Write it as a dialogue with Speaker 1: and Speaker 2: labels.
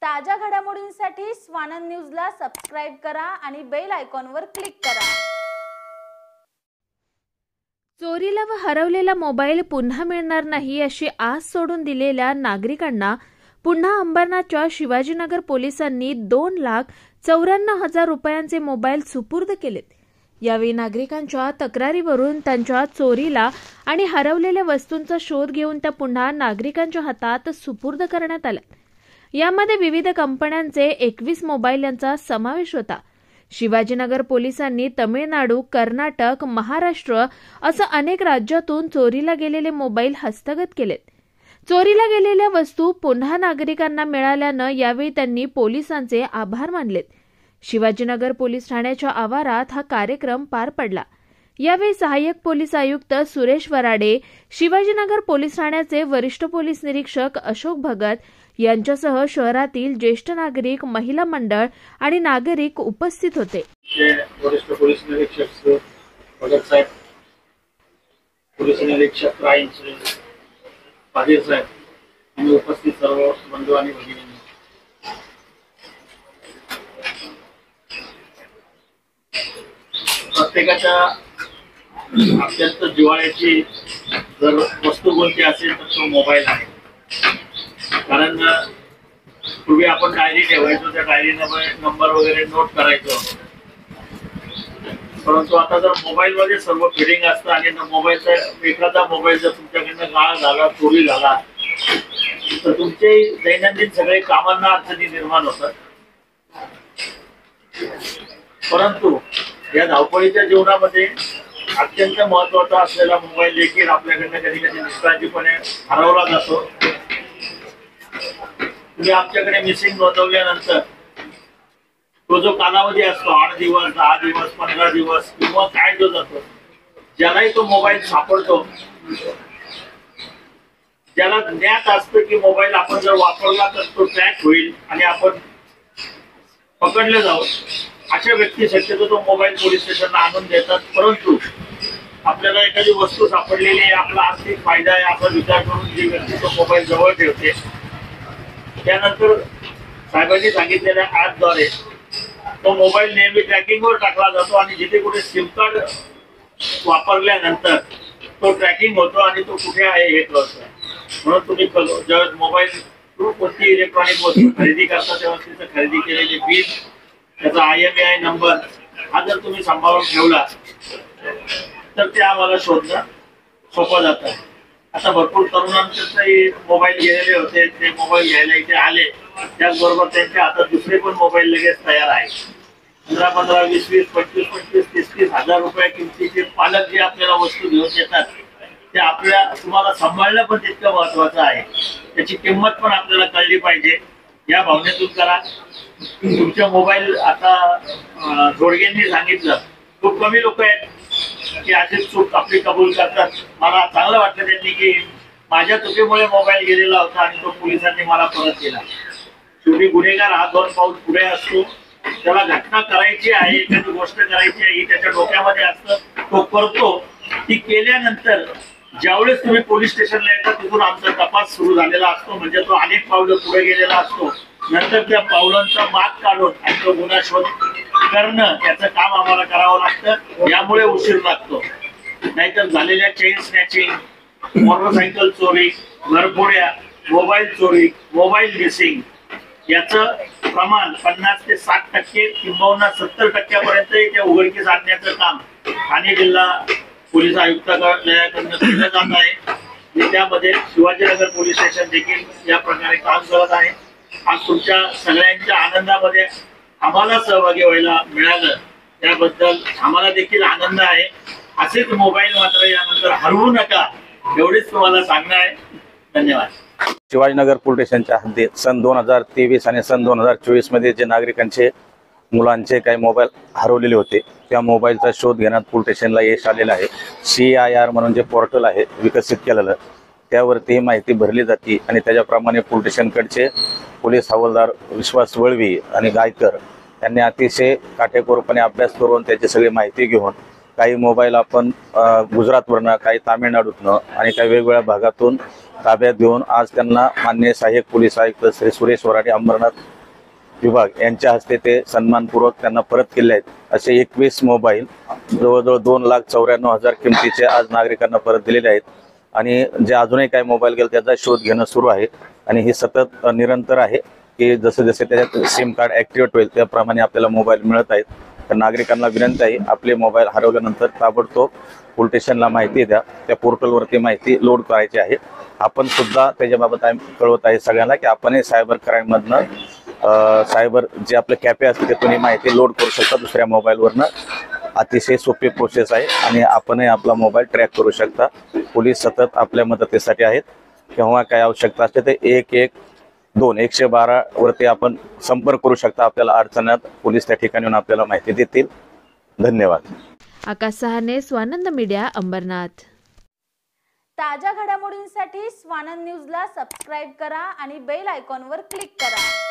Speaker 1: ताज्या घडामोडींसाठी स्वानंद न्यूजला सबस्क्राइब करा आणि बेल आयकॉनवर क्लिक करा।
Speaker 2: चोरीला व हरवलेला मोबाईल पुन्हा मिळणार नाही अशी आस सोडून दिलेल्या नागरिकांना पुन्हा अंबरनाथच्या शिवाजीनगर पोलिसांनी 2,94,000 रुपयांचे मोबाईल सुपूर्द केलेत। यावेळी नागरिकांच्या तक्रारीवरून त्यांच्या चोरीला आणि हरवलेल्या वस्तूंचा शोध घेऊन त्या पुन्हा नागरिकांच्या हातात सुपूर्द करण्यात आल्या। यामध्ये विविध कंपन्यांचे 21 मोबाईल यांचा समावेश होता। शिवाजीनगर पोलिसांनी तमिळनाडू, कर्नाटक, महाराष्ट्र असं अनेक राज्यातून चोरीला गेलेले मोबाईल हस्तगत केलेत। चोरीला गेलेल्या वस्तू पुन्हा नागरिकांना मिळाल्यानं यावेळी त्यांनी पोलिसांचे आभार मानलेत। शिवाजीनगर पोलीस ठाण्याच्या आवारात हा कार्यक्रम पार पडला। यावेळी सहाय्यक पोलीस आयुक्त सुरेश वराडे, शिवाजीनगर पोलीस ठाण्याचे वरिष्ठ पोलीस निरीक्षक अशोक भगत यांच्यासह शहरातील ज्येष्ठ नागरिक, महिला मंडळ आणि नागरिक उपस्थित होते।
Speaker 3: वरिष्ठ पोलीस निरीक्षक भगत साहेब, पोलीस निरीक्षक क्राइम पाटील साहेब आणि उपस्थित सर्व बंधू आणि भगिनींनी, प्रत्येकाच्या अत्यंत जिव्हाळ्याची जर वस्तू कोणती असेल तर तो मोबाईल आहे। कारण पूर्वी आपण डायरी ठेवायचो, त्या डायरी नंबर वगैरे नोट करायचो, परंतु आता जर मोबाईल मध्ये सर्व फिडिंग असतं आणि मोबाईलचा एखादा मोबाईल जर तुमच्याकडनं गाळ झाला, चोरी झाला तर तुमचे दैनंदिन सगळे कामांना अडचणी निर्माण होतात। परंतु या धावपळीच्या जीवनामध्ये अत्यंत महत्वाचा असलेला मोबाईल देखील आपल्याकडनं कधी कधी निष्काळजीपणे हरवला जातो। तुम्ही आमच्याकडे मिसिंग नोंदवल्यानंतर तो जो कालावधी असतो 8 दिवस, 10 दिवस, 15 दिवस किंवा काय जो जातो, ज्यालाही तो मोबाईल सापडतो, ज्याला ज्ञात असतं की मोबाईल आपण जर वापरला तर तो ट्रॅक होईल आणि आपण पकडले जाऊ, अशा व्यक्ती शक्यतो तो मोबाईल पोलीस स्टेशनला आणून देतात। परंतु आपल्याला एखादी वस्तू सापडलेली आहे, आपला आर्थिक फायदा आहे असा विचार करून जी व्यक्ती तो मोबाईल जवळ ठेवते, त्यानंतर साहेबांनी सांगितलेल्या ऍपद्वारे तो मोबाईल नेहमी ट्रॅकिंगवर टाकला जातो आणि जिथे कुठे सिम कार्ड वापरल्यानंतर तो ट्रॅकिंग होतो आणि तो कुठे आहे हे कळतं। म्हणून तुम्ही ज्यावेळेस मोबाईल कोणती इलेक्ट्रॉनिक वस्तू खरेदी करता तेव्हा तिचं खरेदी केलेली बिल, त्याचा IMEI नंबर हा जर तुम्ही सांभाळून ठेवला तर ते आम्हाला शोधणं सोपं जातं। आता भरपूर तरुणांचे मोबाईल गेलेले होते, ते मोबाईल घ्यायला इथे आले, त्याचबरोबर त्यांच्या हातात दुसरे पण मोबाईल लगेच तयार आहे। 15-15, 20-20, 25-25, 30-30 हजार रुपये किमतीचे पालक जे आपल्याला वस्तू घेऊन देतात ते आपल्या तुम्हाला सांभाळणं पण तितकं महत्वाचं आहे। त्याची किंमत पण आपल्याला कळली पाहिजे, या भावनेतून करा। तुमचे मोबाईल आता जोडगेंनी सांगितलं, खूप कमी लोक आहेत की अशीच चूक आपली कबूल करतात। मला चांगलं वाटलं त्यांनी की माझ्या चुकीमुळे मोबाईल गेलेला होता आणि तो पोलिसांनी मला परत दिला। शेवटी गुन्हेगार हा 2 पाऊल पुढे असतो, त्याला घटना करायची आहे, एखादी गोष्ट करायची आहे ही त्याच्या डोक्यामध्ये असतं, तो करतो। ती केल्यानंतर ज्यावेळेस तुम्ही पोलीस स्टेशनला येतात तिथून आमचा तपास सुरू झालेला असतो, म्हणजे तो अनेक पावलं पुढे गेलेला असतो। नंतर त्या पावलांचा माग काढून आणि तो गुन्हा शोध करणं त्याचं काम आम्हाला करावं लागतं, यामुळे उशीर लागतो। नाहीतर झालेल्या चेन स्नॅचिंग, मोटरसायकल चोरी, घरफोड्या, मोबाईल चोरी, मोबाईल मिसिंग याचं प्रमाण 50 ते 60% किंबहुना 70% ते उघडकीस आणण्याचं काम ठाणे जिल्हा पोलीस आयुक्तालयाकडून केलं जात आहे आणि त्यामध्ये शिवाजीनगर पोलीस स्टेशन देखील या प्रकारे काम करत आहे। आज तुमच्या सगळ्यांच्या आनंदामध्ये आम्हाला सहभागी व्हायला मिळालं त्याबद्दल आम्हाला देखील आनंद आहे। असेच मोबाईल मात्र यानंतर हरवू नका एवढेच तुम्हाला सांगणं आहे। धन्यवाद।
Speaker 4: शिवाजीनगर पोलीस स्टेशनच्या हद्दीत सन 2023 आणि सन 2024 मध्ये जे नागरिकांचे मुलांचे काही मोबाईल हरवलेले होते त्या मोबाईलचा शोध घेण्यात पोलीस स्टेशनला यश आलेलं आहे। CIR म्हणून जे पोर्टल आहे विकसित केलेलं, त्यावरती माहिती भरली जाते आणि त्याच्याप्रमाणे पोलीस स्टेशनकडचे पोलीस हवालदार विश्वास वळवी आणि गायकर यांनी अतिशय काटेकोरपणे अभ्यास करून त्याची सगळी माहिती घेऊन काही मोबाईल आपण गुजरातवरनं, काही तामिळनाडूतनं आणि काही वेगवेगळ्या भागातून ताब्यात घेऊन आज त्यांना माननीय सहाय्यक पोलीस आयुक्त श्री सुरेश वराडे अंबरनाथ विभाग यांच्या हस्ते ते सन्मानपूर्वक त्यांना परत केले आहेत. असे 21 मोबाईल जवळजवळ 2,94,000 किमतीचे आज नागरिकांना परत दिलेले आहेत. आणि जे अजूनही काही मोबाईल गेले त्याचा शोध घेणं सुरू आहे आणि ही सतत निरंतर आहे की जसे जसे त्याच्यात सिम कार्ड ॲक्टिवेट होईल त्याप्रमाणे आपल्याला मोबाईल मिळत आहेत. तर नागरिकांना विनंती आहे, आपले मोबाईल हरवल्यानंतर ताबडतोब पोलीस स्टेशनला माहिती द्या. त्या पोर्टलवरती माहिती लोड करायची आहे. आपण सुद्धा त्याच्याबाबत कळवत आहे सगळ्यांना की आपणही सायबर क्राईममधनं सायबर जे आपले कॅफे असते तिथून ही माहिती लोड करू शकता दुसऱ्या मोबाईलवरनं. अतिशय सोपी प्रोसेस आहे आणि आपणही आपला मोबाईल ट्रॅक करू शकता. पोलीस सतत आपल्या मदतीसाठी आहेत. केव्हा काय आवश्यकता असते ते 112 112 वरती आपण संपर्क करू शकता. आपल्याला अडचणात पोलीस त्या ठिकाणी येऊन आपल्याला माहिती देतील. धन्यवाद.
Speaker 2: आकाश सहाने, स्वानंद मीडिया, अंबरनाथ.
Speaker 1: ताज्या घडामोडींसाठी स्वानंद न्यूजला सबस्क्राईब करा आणि बेल आयकॉनवर क्लिक करा.